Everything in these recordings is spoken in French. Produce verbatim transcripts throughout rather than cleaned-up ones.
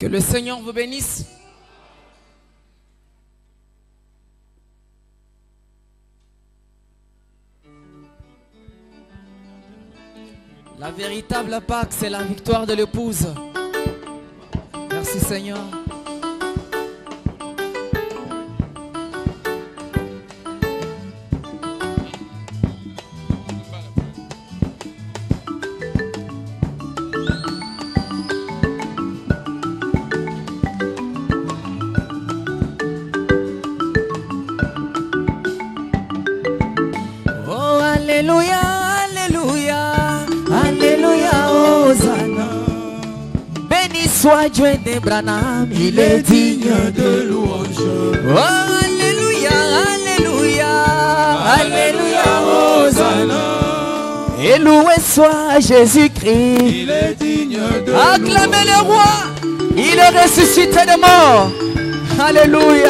Que le Seigneur vous bénisse. La véritable Pâque, c'est la victoire de l'épouse. Merci Seigneur. Oh, alléluia, alléluia, alléluia, Hosanna. Béni soit Dieu d'Abraham, il est digne de louange. Oh, alléluia, alléluia, alléluia, Hosanna. Et loué soit Jésus-Christ, il est digne de louange. Acclamez le roi, il est ressuscité de mort. Alléluia.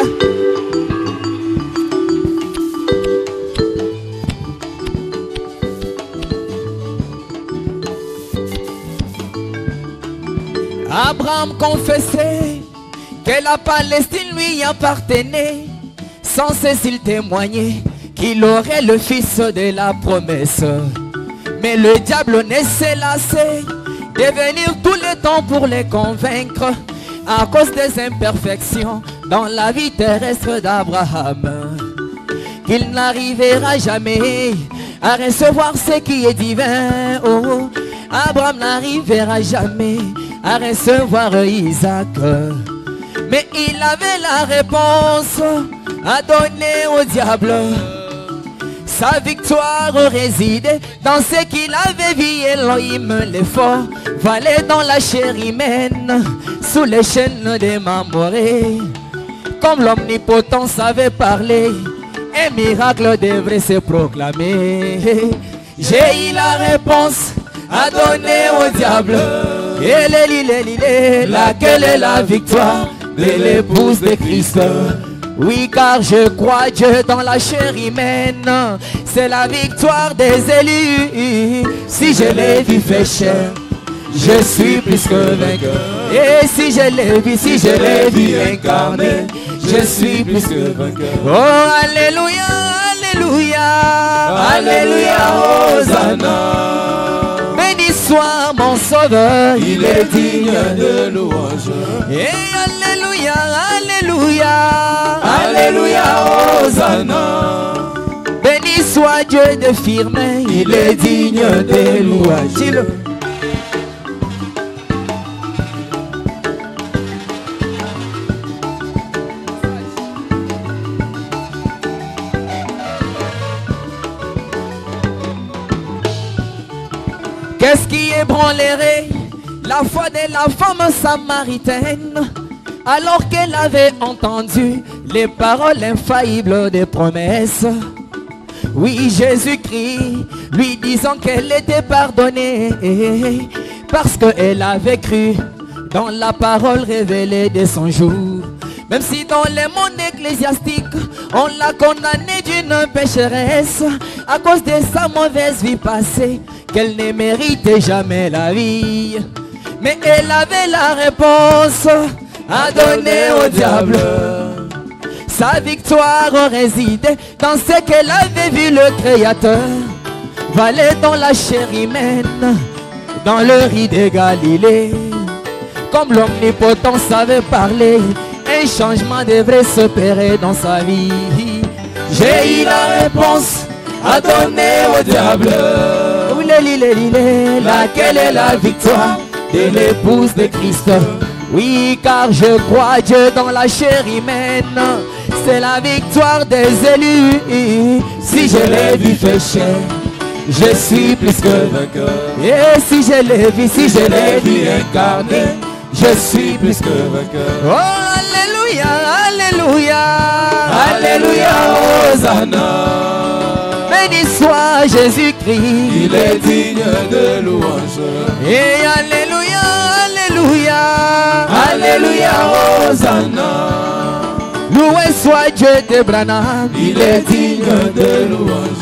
Abraham confessait que la Palestine lui appartenait. Sans cesse il témoignait qu'il aurait le fils de la promesse. Mais le diable ne s'est lassé de venir tout le temps pour les convaincre à cause des imperfections dans la vie terrestre d'Abraham, qu'il n'arrivera jamais à recevoir ce qui est divin. Oh, Abraham n'arrivera jamais à recevoir Isaac. Mais il avait la réponse à donner au diable. Sa victoire résidait dans ce qu'il avait vu. Elohim l'effort valait dans la chair humaine, sous les chaînes des Mamoré. Comme l'omnipotent savait parler, un miracle devrait se proclamer. J'ai eu la réponse à donner au diable. Et laquelle est la victoire de l'épouse de Christ? Oui, car je crois Dieu dans la chair humaine. C'est la victoire des élus. Si je l'ai vu fait chair, je suis plus que vainqueur. Et si je l'ai vu, si je l'ai vu incarné, je suis plus que vainqueur. Oh, alléluia, alléluia, alléluia, Hosanna. Béni soit mon sauveur, il est digne de louange. Et alléluia, alléluia, alléluia, Hosanna. Béni soit Dieu de firme, il est digne de louange. Qu'est-ce qui ébranlerait la foi de la femme samaritaine alors qu'elle avait entendu les paroles infaillibles des promesses? Oui, Jésus-Christ lui disant qu'elle était pardonnée parce qu'elle avait cru dans la parole révélée de son jour. Même si dans le monde ecclésiastique on l'a condamnée d'une pécheresse à cause de sa mauvaise vie passée, qu'elle ne méritait jamais la vie. Mais elle avait la réponse à donner au diable. Sa victoire résidait dans ce qu'elle avait vu le Créateur valait dans la chair humaine, dans le riz de Galilée. Comme l'omnipotent savait parler, un changement devrait s'opérer dans sa vie. J'ai eu la réponse à donner au diable. Laquelle est la victoire de l'épouse de Christ? Oui, car je crois Dieu dans la chair humaine. C'est la victoire des élus. Si je l'ai vu fait chair, je suis plus que vainqueur. Et si je l'ai vu, si je l'ai vu incarné, je suis plus que vainqueur. Oh, alléluia, alléluia, alléluia, Hosanna. Béni soit Jésus-Christ, il est digne de louange. Et alléluia, alléluia, alléluia, Hosanna. Loué soit Dieu d'Abraham, il est digne de louange.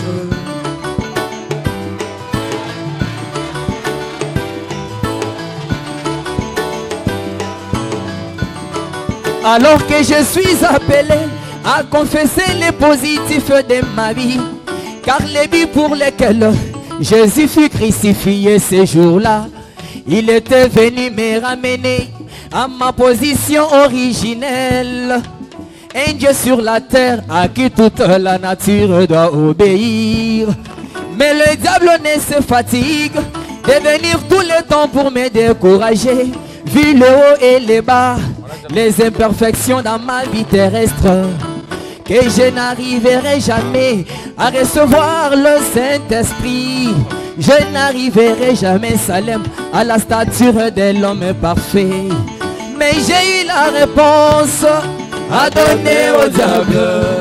Alors que je suis appelé à confesser les positifs de ma vie, car les buts pour lesquels Jésus fut crucifié ces jours-là, il était venu me ramener à ma position originelle. Un Dieu sur la terre à qui toute la nature doit obéir. Mais le diable ne se fatigue de venir tout le temps pour me décourager. Vu le haut et les bas, les imperfections dans ma vie terrestre, que je n'arriverai jamais à recevoir le Saint-Esprit. Je n'arriverai jamais, Salem, à la stature de l'homme parfait. Mais j'ai eu la réponse à donner au diable.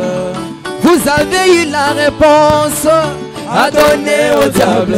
Vous avez eu la réponse à donner au diable.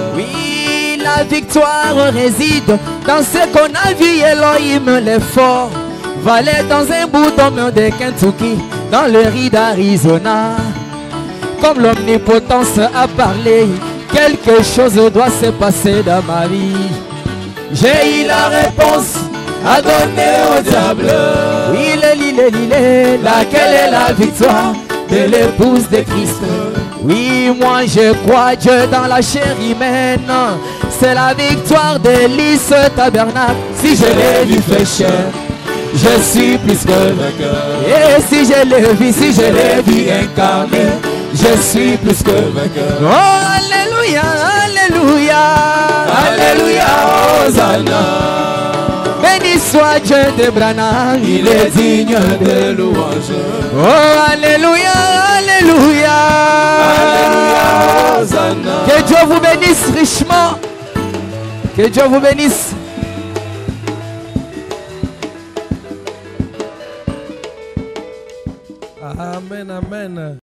Oui, la victoire réside dans ce qu'on a vu. Elohim l'effort valait dans un bouton de Kentucky, dans le riz d'Arizona. Comme l'omnipotence a parlé, quelque chose doit se passer dans ma vie. J'ai eu la réponse à donner au diable. Oui, le le le laquelle est la victoire de l'épouse de Christ. Oui, moi je crois Dieu dans la chair humaine. C'est la victoire de l'Is tabernacle. Si je l'ai vu fait chair, je suis plus que vainqueur. Et si je l'ai vu, si je l'ai vu incarné, je suis plus que vainqueur. Oh, alléluia, alléluia, alléluia, Hosanna. Béni soit Dieu de Branham, il est digne de louange. Oh, alléluia, alléluia, alléluia, Hosanna. Que Dieu vous bénisse richement. Que Dieu vous bénisse. Amen, amen.